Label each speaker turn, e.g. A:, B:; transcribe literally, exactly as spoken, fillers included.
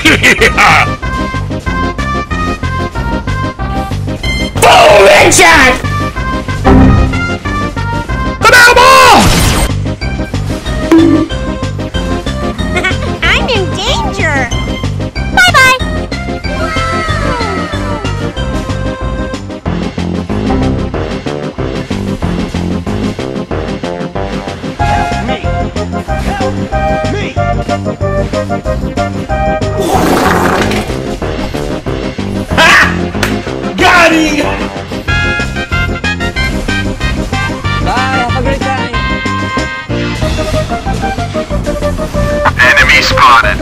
A: Boom! Headshot! The metal ball!
B: I'm in danger! Bye-bye!
C: Me! Help me!
A: Ha! Got him!
C: Bye, have a great time!
D: Enemy spotted.